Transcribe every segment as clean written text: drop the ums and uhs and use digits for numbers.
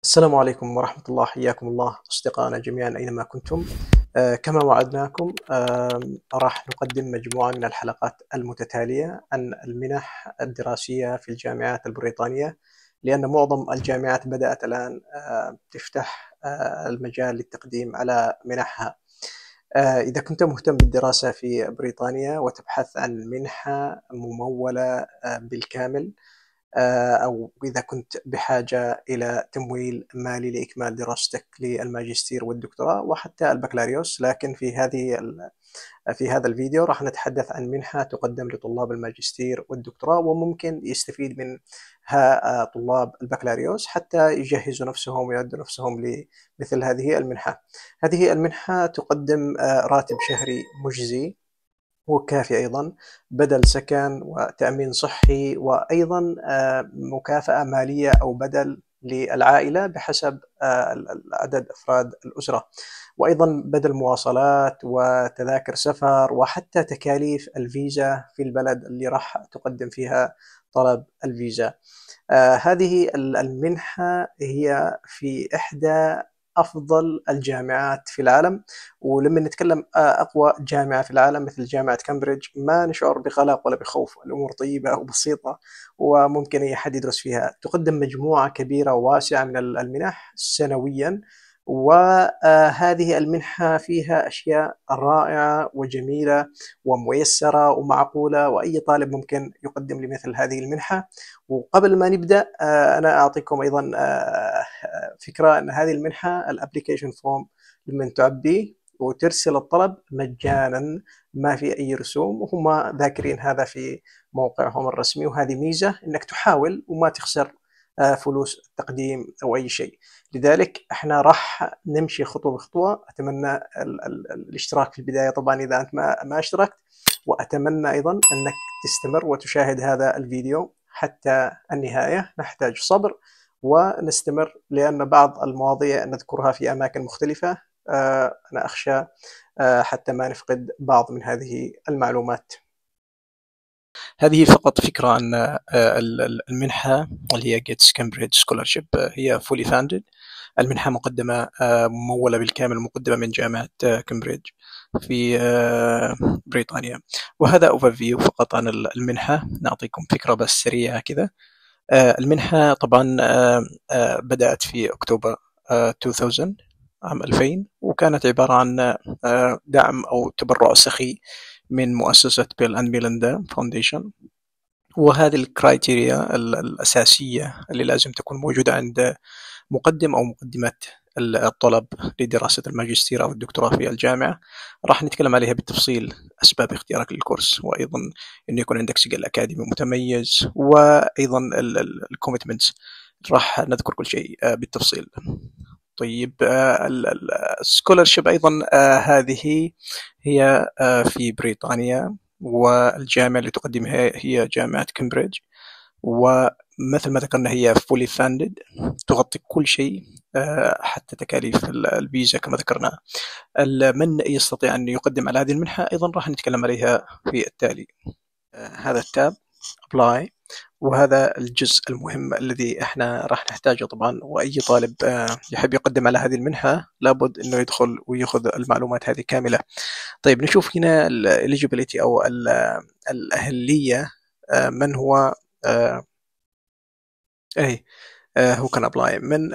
السلام عليكم ورحمة الله، حياكم الله أصدقائنا جميعا أينما كنتم. كما وعدناكم راح نقدم مجموعة من الحلقات المتتالية عن المنح الدراسية في الجامعات البريطانية، لأن معظم الجامعات بدأت الآن تفتح المجال للتقديم على منحها. إذا كنت مهتم بالدراسة في بريطانيا وتبحث عن منحة ممولة بالكامل، أو إذا كنت بحاجة إلى تمويل مالي لإكمال دراستك للماجستير والدكتوراه وحتى البكالوريوس، لكن في هذا الفيديو راح نتحدث عن منحة تقدم لطلاب الماجستير والدكتوراه، وممكن يستفيد منها طلاب البكالوريوس حتى يجهزوا نفسهم ويعدوا نفسهم لمثل هذه المنحة. هذه المنحة تقدم راتب شهري مجزي وكافي، أيضا بدل سكن وتأمين صحي، وأيضا مكافأة مالية أو بدل للعائلة بحسب عدد أفراد الأسرة، وأيضا بدل مواصلات وتذاكر سفر وحتى تكاليف الفيزا في البلد اللي راح تقدم فيها طلب الفيزا. هذه المنحة هي في إحدى أفضل الجامعات في العالم، ولما نتكلم أقوى جامعة في العالم مثل جامعة كامبريدج ما نشعر بقلق ولا بخوف، الأمور طيبة وبسيطة وممكن أي أحد يدرس فيها. تقدم مجموعة كبيرة وواسعة من المنح سنويا، وهذه المنحة فيها أشياء رائعة وجميلة وميسرة ومعقولة، وأي طالب ممكن يقدم لمثل هذه المنحة. وقبل ما نبدأ أنا أعطيكم أيضا فكرة أن هذه المنحة الابليكيشن فورم لمن تعبيه وترسل الطلب مجانا، ما في أي رسوم، وهم ذاكرين هذا في موقعهم الرسمي، وهذه ميزة أنك تحاول وما تخسر فلوس التقديم أو أي شيء. لذلك احنا راح نمشي خطوة بخطوة. أتمنى الاشتراك في البداية طبعا إذا أنت ما اشتركت، وأتمنى أيضا أنك تستمر وتشاهد هذا الفيديو حتى النهاية. نحتاج صبر ونستمر، لأن بعض المواضيع نذكرها في أماكن مختلفة. أنا أخشى حتى ما نفقد بعض من هذه المعلومات. هذه فقط فكرة عن المنحة اللي هي Gates Cambridge Scholarship. هي fully funded. المنحة مقدمة ممولة بالكامل، مقدمة من جامعة كامبريدج في بريطانيا. وهذا overview فقط عن المنحة، نعطيكم فكرة بس سريعة كذا. المنحة طبعا بدأت في أكتوبر 2000، عام 2000، وكانت عبارة عن دعم أو تبرع سخي من مؤسسة بيل أند ميليندا فاونديشن. وهذه الكرايتيريا الأساسية اللي لازم تكون موجودة عند مقدم أو مقدمة الطلب لدراسة الماجستير أو الدكتوراه في الجامعة. راح نتكلم عليها بالتفصيل، أسباب اختيارك للكورس، وأيضا أنه يكون عندك سجل أكاديمي متميز، وأيضا الكوميتمنتس. راح نذكر كل شيء بالتفصيل. طيب، السكولرشيب أيضا هذه هي في بريطانيا، والجامعة اللي تقدمها هي جامعة كامبريدج، ومثل ما ذكرنا هي fully funded، تغطي كل شيء حتى تكاليف الفيزا كما ذكرنا. من يستطيع أن يقدم على هذه المنحة أيضا راح نتكلم عليها في التالي. هذا التاب apply، وهذا الجزء المهم الذي احنا راح نحتاجه طبعا، واي طالب يحب يقدم على هذه المنحة لابد انه يدخل ويأخذ المعلومات هذه كاملة. طيب نشوف هنا الeligibility او الأهلية. من هو هو كان ابلاي من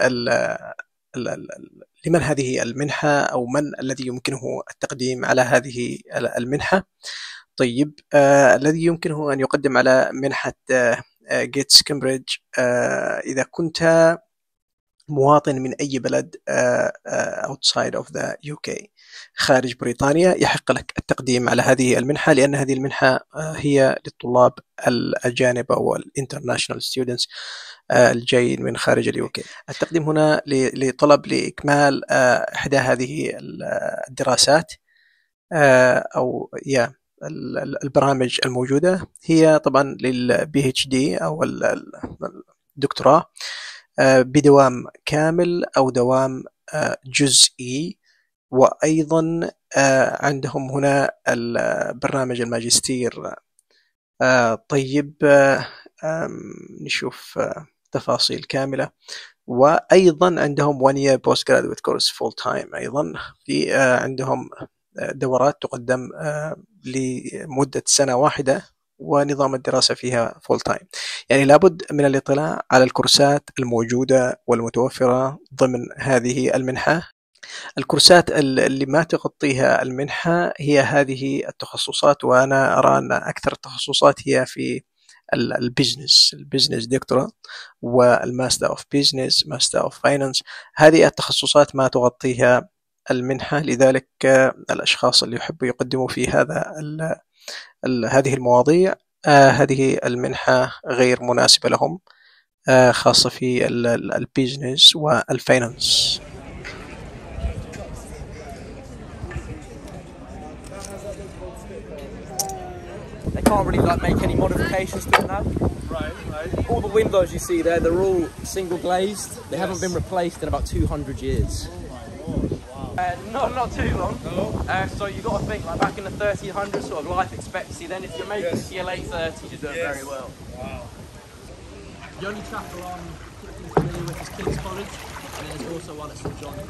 لمن هذه المنحة، أو من الذي يمكنه التقديم على هذه المنحة. طيب، الذي يمكنه أن يقدم على منحة جيتس كامبريدج إذا كنت مواطن من أي بلد outside of the UK، خارج بريطانيا، يحق لك التقديم على هذه المنحة، لأن هذه المنحة هي للطلاب الأجانب أو الانترناشنال ستودنتس الجايين من خارج اليوكي. التقديم هنا لطلب لإكمال إحدى هذه الدراسات أو البرامج الموجودة، هي طبعا للبي اتش دي أو الدكتوراه بدوام كامل أو دوام جزئي، وأيضا عندهم هنا برنامج الماجستير. طيب، نشوف تفاصيل كاملة. وأيضا عندهم 1 year post graduate course full time. أيضا في عندهم دورات تقدم لمدة سنة واحدة، ونظام الدراسة فيها فول تايم. يعني لابد من الاطلاع على الكورسات الموجودة والمتوفرة ضمن هذه المنحة. الكورسات اللي ما تغطيها المنحة هي هذه التخصصات، وأنا أرى أن أكثر التخصصات هي في البزنس دكتوراه والماستر اوف بزنس، ماستر اوف فاينانس. هذه التخصصات ما تغطيها المنحة، لذلك الأشخاص اللي يحبوا يقدموا في هذه المواضيع هذه المنحة غير مناسبة لهم، خاصة في البيزنس والفاينانس. They can't really make any modifications to it now. Right. All the windows you see there, they're all single glazed. They haven't been replaced in about 200 years. Not too long. No. So you got to think, like back in the 1300s, sort of life expectancy. Then if you're making it to your late 30s, you're doing very well. Wow. The only chapel I'm familiar with is King's College, and there's also one at St John's.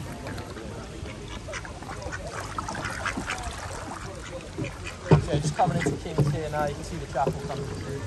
So just coming into King's here now, you can see the chapel coming through.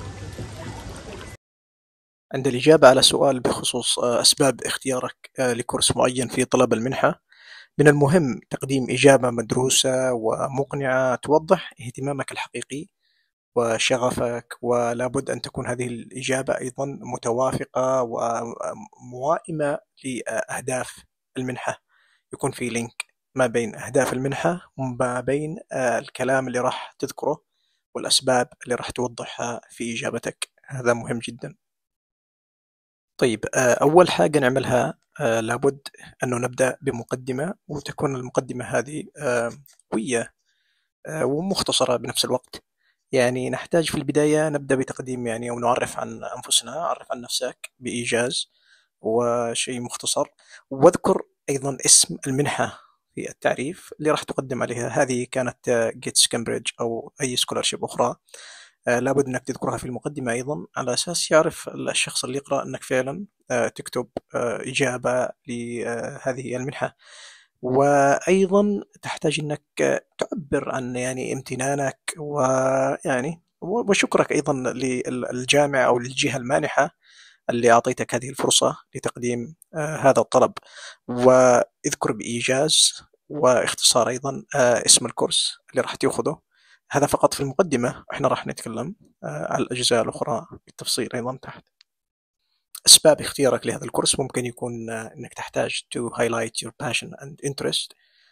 عند الإجابة على سؤال بخصوص أسباب اختيارك لكورس معين في طلب المنحة، من المهم تقديم إجابة مدروسة ومقنعة توضح اهتمامك الحقيقي وشغفك، ولا بد أن تكون هذه الإجابة أيضا متوافقة وموائمة لأهداف المنحة. يكون في لينك ما بين أهداف المنحة وما بين الكلام اللي راح تذكره والأسباب اللي راح توضحها في إجابتك. هذا مهم جدا. طيب، أول حاجة نعملها لابد أنه نبدأ بمقدمة، وتكون المقدمة هذه قوية ومختصرة بنفس الوقت. يعني نحتاج في البداية نبدأ بتقديم يعني أو نعرف عن أنفسنا، عرف عن نفسك بإيجاز وشيء مختصر، واذكر أيضا اسم المنحة في التعريف اللي راح تقدم عليها. هذه كانت جيتس كامبريدج أو أي سكولارشيب أخرى، لابد أنك تذكرها في المقدمة أيضا، على أساس يعرف الشخص اللي يقرأ أنك فعلا تكتب إجابة لهذه المنحة. وأيضا تحتاج أنك تعبر عن يعني امتنانك ويعني وشكرك أيضا للجامعة أو للجهة المانحة اللي أعطيتك هذه الفرصة لتقديم هذا الطلب، واذكر بإيجاز واختصار أيضا اسم الكورس اللي راح تأخذه. هذا فقط في المقدمة، احنا راح نتكلم على الأجزاء الأخرى بالتفصيل أيضا تحت. أسباب اختيارك لهذا الكورس ممكن يكون أنك تحتاج to highlight your passion and interest،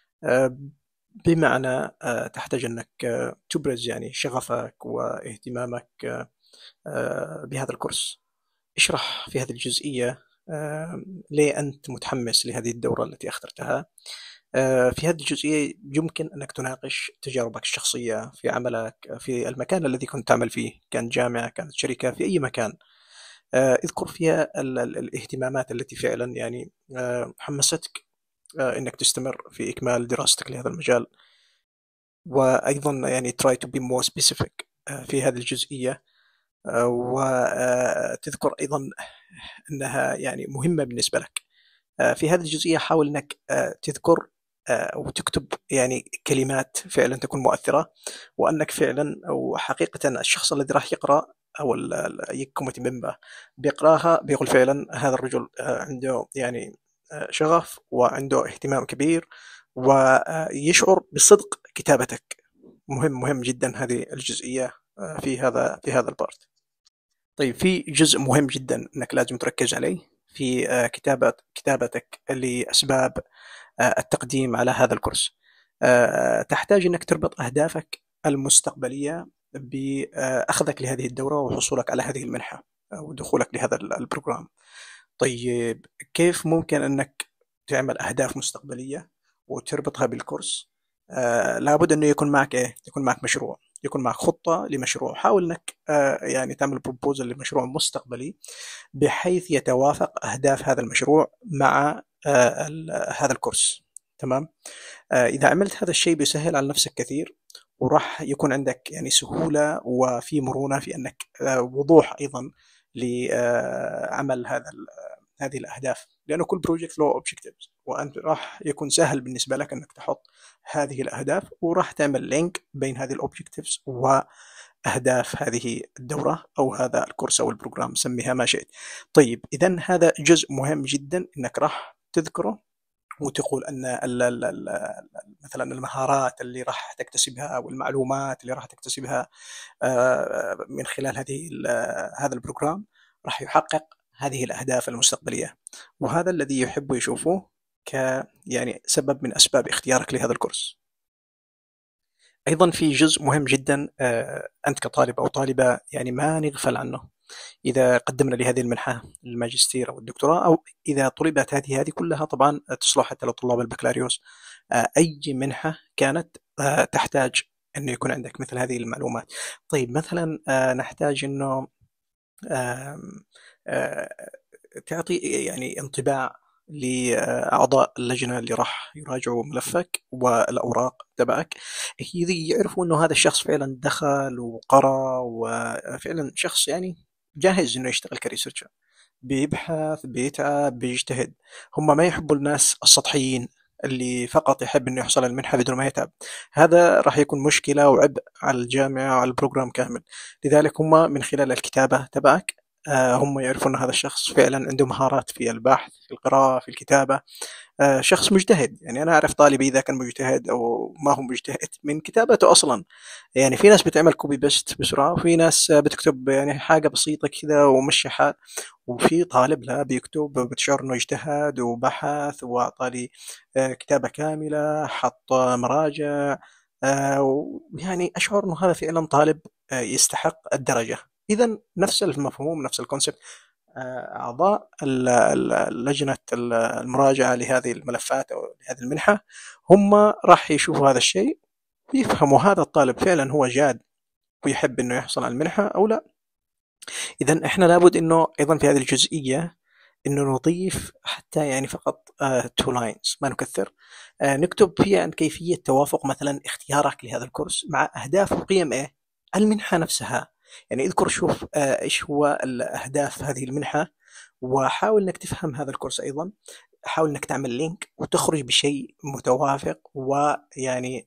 بمعنى تحتاج أنك تبرز يعني شغفك واهتمامك بهذا الكورس. اشرح في هذه الجزئية ليه أنت متحمس لهذه الدورة التي اخترتها. في هذه الجزئية يمكن أنك تناقش تجاربك الشخصية في عملك في المكان الذي كنت تعمل فيه، كان جامعة، كانت شركة، في أي مكان. اذكر فيها الاهتمامات التي فعلا يعني حمستك أنك تستمر في إكمال دراستك لهذا المجال. وأيضا يعني try to be more specific في هذه الجزئية، وتذكر أيضا أنها يعني مهمة بالنسبة لك. في هذه الجزئية حاول أنك تذكر وتكتب يعني كلمات فعلا تكون مؤثرة، وأنك فعلا أو حقيقة الشخص الذي راح يقرأ أو يكون ممبر بيقراها بيقول فعلا هذا الرجل عنده يعني شغف وعنده اهتمام كبير، ويشعر بصدق كتابتك. مهم جدا هذه الجزئية في هذا البارت. طيب، في جزء مهم جدا أنك لازم تركز عليه في كتابتك لأسباب التقديم على هذا الكورس. تحتاج أنك تربط أهدافك المستقبلية بأخذك لهذه الدورة وحصولك على هذه المنحة ودخولك لهذا البروجرام. طيب، كيف ممكن أنك تعمل أهداف مستقبلية وتربطها بالكورس؟ لابد أنه يكون معك مشروع، يكون معك خطة لمشروع. حاول أنك يعني تعمل بروبوزل لمشروع مستقبلي بحيث يتوافق أهداف هذا المشروع مع هذا الكورس. تمام. إذا عملت هذا الشيء بيسهل على نفسك كثير، وراح يكون عندك يعني سهولة وفي مرونة في أنك وضوح أيضا لعمل هذه الأهداف. لأنه كل بروجكت له objectives، وأنت راح يكون سهل بالنسبة لك أنك تحط هذه الأهداف، وراح تعمل لينك بين هذه الobjectives وأهداف هذه الدورة أو هذا الكورس أو البروجرام، سميها ما شئت. طيب إذا هذا جزء مهم جدا أنك راح تذكره، وتقول أن مثلا المهارات اللي راح تكتسبها والمعلومات اللي راح تكتسبها من خلال هذا البروجرام راح يحقق هذه الأهداف المستقبلية، وهذا الذي يحب يشوفه يعني سبب من أسباب اختيارك لهذا الكورس. أيضا في جزء مهم جدا أنت كطالب أو طالبة يعني ما نغفل عنه إذا قدمنا لهذه المنحة الماجستير أو الدكتوراه، أو إذا طلبت هذه كلها طبعا تصلح حتى لطلاب البكالوريوس. أي منحة كانت تحتاج أنه يكون عندك مثل هذه المعلومات. طيب مثلا نحتاج أنه تعطي يعني انطباع لأعضاء اللجنة اللي راح يراجعوا ملفك والأوراق تبعك، يعرفوا أنه هذا الشخص فعلا دخل وقرأ وفعلا شخص يعني جاهز أنه يشتغل كريسيرشر، بيبحث بيتعب بيجتهد. هم ما يحبوا الناس السطحيين اللي فقط يحب انه يحصل على المنحة بدون ما يتعب. هذا راح يكون مشكلة وعبء على الجامعة وعلى البروجرام كامل. لذلك هم من خلال الكتابة تبعك هم يعرفون أن هذا الشخص فعلا عنده مهارات في البحث في القراءة في الكتابة، شخص مجتهد. يعني أنا أعرف طالبي إذا كان مجتهد أو ما هو مجتهد من كتابته أصلا. يعني في ناس بتعمل كوبي بيست بسرعة، وفي ناس بتكتب يعني حاجة بسيطة كذا ومشي حال، وفي طالب لا بيكتب بتشعر إنه اجتهد وبحث وأعطى لي كتابة كاملة، حط مراجع، يعني أشعر إنه هذا فعلا طالب يستحق الدرجة. إذا نفس المفهوم نفس الكونسبت، أعضاء لجنة المراجعة لهذه الملفات أو لهذه المنحة هم راح يشوفوا هذا الشيء ويفهموا هذا الطالب فعلا هو جاد ويحب إنه يحصل على المنحة أو لا. إذا إحنا لابد إنه أيضا في هذه الجزئية إنه نضيف حتى يعني فقط two lines، ما نكثر، نكتب فيها عن كيفية توافق مثلا اختيارك لهذا الكورس مع أهداف وقيم إيه المنحة نفسها. يعني اذكر شوف إيش هو الأهداف هذه المنحة، وحاول إنك تفهم هذا الكورس أيضا. حاول إنك تعمل لينك وتخرج بشيء متوافق ويعني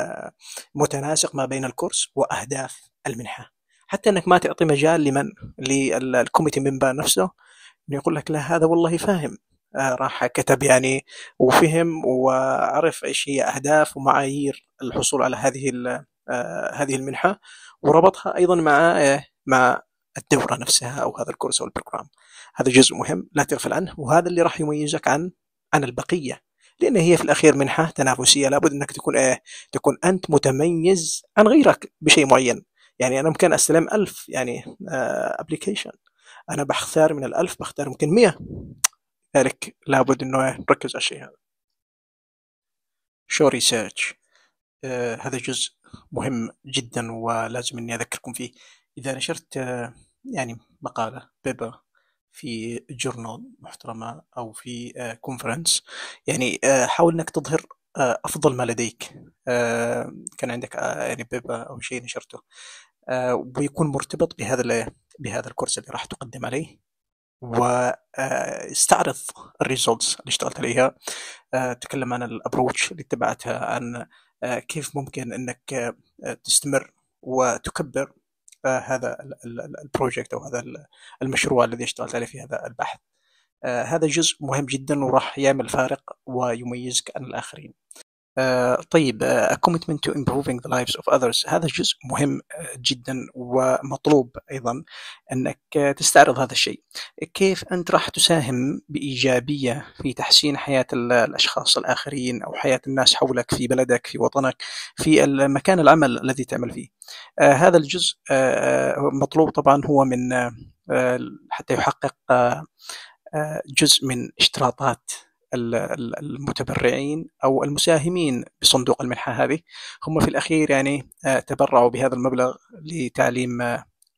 متناسق ما بين الكورس وأهداف المنحة، حتى إنك ما تعطي مجال للكوميتي ممبر نفسه إنه يقول لك لا هذا والله فاهم، راح كتب يعني وفهم وعرف إيش هي أهداف ومعايير الحصول على هذه المنحة، وربطها أيضا مع الدورة نفسها أو هذا الكورس أو البروجرام. هذا جزء مهم لا تغفل عنه، وهذا اللي راح يميزك عن البقية، لأن هي في الأخير منحة تنافسية. لابد أنك تكون أنت متميز عن غيرك بشيء معين. يعني أنا ممكن أستلم 1000 يعني application، أنا بختار من 1000 بختار ممكن 100. لذلك لابد أنه نركز على الشيء هذا. شو ريسيرش هذا جزء مهم جدا ولازم أني أذكركم فيه. إذا نشرت يعني مقالة بيبر في جورنال محترمة أو في كونفرنس، يعني حاول أنك تظهر أفضل ما لديك. كان عندك يعني بيبر أو شيء نشرته ويكون مرتبط بهذا الكورس اللي راح تقدم عليه، واستعرض الريزولتس اللي اشتغلت عليها. تكلم عن الابروتش اللي اتبعتها، عن كيف ممكن انك تستمر وتكبر هذا البروجكت او هذا المشروع الذي اشتغلت عليه في هذا البحث. هذا جزء مهم جدا وراح يعمل فارق ويميزك عن الآخرين. طيب a commitment to improving the lives of others، هذا جزء مهم جدا ومطلوب أيضا أنك تستعرض هذا الشيء. كيف أنت راح تساهم بإيجابية في تحسين حياة الأشخاص الآخرين أو حياة الناس حولك في بلدك في وطنك في المكان العمل الذي تعمل فيه. هذا الجزء مطلوب طبعا، هو من حتى يحقق جزء من اشتراطات المتبرعين أو المساهمين بصندوق المنحة هذه. هم في الأخير يعني تبرعوا بهذا المبلغ لتعليم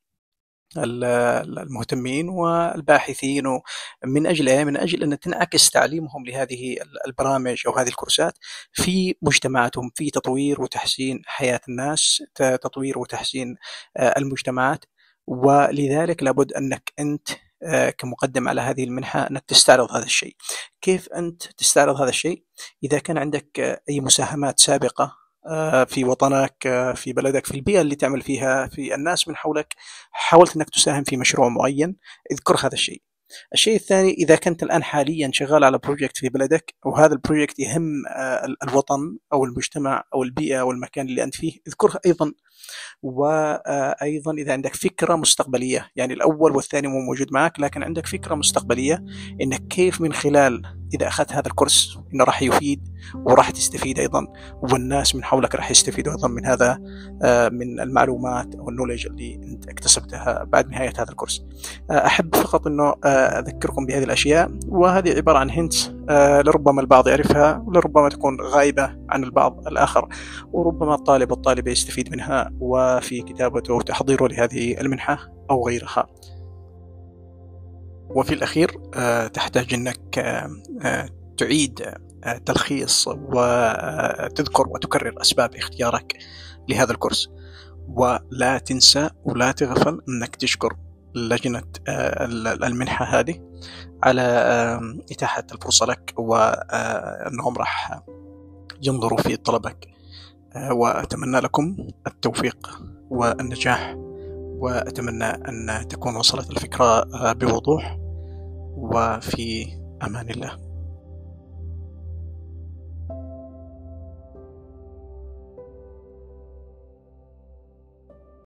المهتمين والباحثين، من أجل أن تنعكس تعليمهم لهذه البرامج أو هذه الكورسات في مجتمعاتهم، في تطوير وتحسين حياة الناس، تطوير وتحسين المجتمعات. ولذلك لابد أنك أنت كمقدم على هذه المنحة أنك تستعرض هذا الشيء. كيف أنت تستعرض هذا الشيء؟ إذا كان عندك أي مساهمات سابقة في وطنك، في بلدك، في البيئة اللي تعمل فيها، في الناس من حولك، حاولت أنك تساهم في مشروع معين، اذكر هذا الشيء. الشيء الثاني، إذا كنت الآن حاليا شغال على بروجكت في بلدك وهذا البروجكت يهم الوطن أو المجتمع أو البيئة أو المكان اللي أنت فيه، اذكره أيضا. وأيضا إذا عندك فكرة مستقبلية، يعني الأول والثاني مو موجود معك، لكن عندك فكرة مستقبلية إنك كيف من خلال إذا أخذت هذا الكورس إنه راح يفيد وراح تستفيد أيضا، والناس من حولك راح يستفيدوا أيضا من هذا، من المعلومات أو النولج اللي أنت اكتسبتها بعد نهاية هذا الكورس. أحب فقط إنه أذكركم بهذه الأشياء، وهذه عبارة عن هنت لربما البعض يعرفها ولربما تكون غائبة عن البعض الآخر، وربما الطالب والطالبة يستفيد منها وفي كتابته وتحضيره لهذه المنحة أو غيرها. وفي الأخير تحتاج أنك تعيد تلخيص وتذكر وتكرر أسباب اختيارك لهذا الكورس، ولا تنسى ولا تغفل أنك تشكر لجنة المنحة هذه على إتاحة الفرصة لك، وأنهم راح ينظروا في طلبك. وأتمنى لكم التوفيق والنجاح، وأتمنى أن تكون وصلت الفكرة بوضوح، وفي أمان الله.